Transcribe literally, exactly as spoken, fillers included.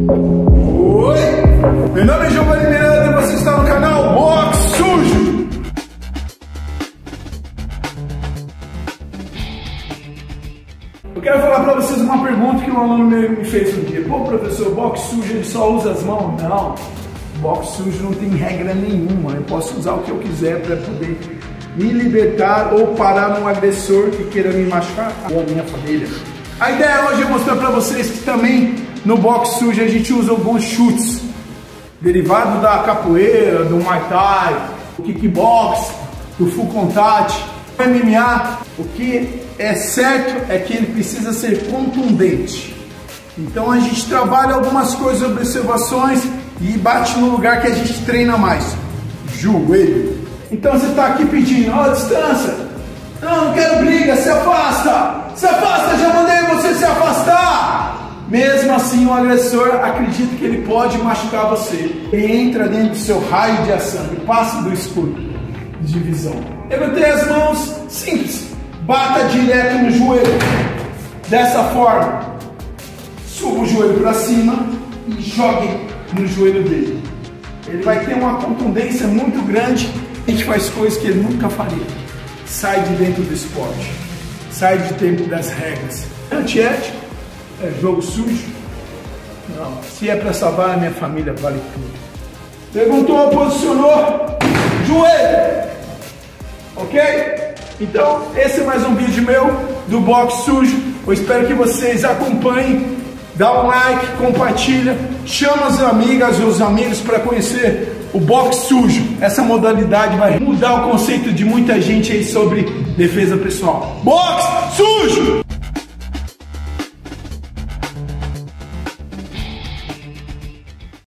Oi, meu nome é Giovanni Miranda e você está no canal Box Sujo. Eu quero falar para vocês uma pergunta que um aluno me fez um dia. Pô, professor, box sujo ele só usa as mãos? Não, box sujo não tem regra nenhuma. Eu posso usar o que eu quiser para poder me libertar ou parar um agressor que queira me machucar ou a minha família. A ideia hoje é mostrar para vocês que também no box sujo a gente usa alguns chutes derivados da capoeira, do Muay Thai, do kickbox, do full contact, do M M A. O que é certo é que ele precisa ser contundente. Então a gente trabalha algumas coisas, observações e bate no lugar que a gente treina mais, joelho. Então você está aqui pedindo, ó, distância. Não, não quero briga, se afasta. Se afasta, já mandei você se afastar. Mesmo assim o agressor acredita que ele pode machucar você. Ele entra dentro do seu raio de ação, ele passa do escudo de visão. Levantei as mãos, simples. Bata direto no joelho. Dessa forma. Suba o joelho para cima e jogue no joelho dele. Ele vai ter uma contundência muito grande. A gente faz coisas que ele nunca faria. Sai de dentro do esporte. Sai de dentro das regras. Antiético. É jogo sujo. Não. Se é para salvar a minha família, vale tudo. Perguntou, posicionou. Joelho. Ok? Então, esse é mais um vídeo meu do box sujo. Eu espero que vocês acompanhem. Dá um like, compartilha, chama as amigas e os amigos para conhecer o box sujo. Essa modalidade vai mudar o conceito de muita gente aí sobre defesa pessoal. Box sujo!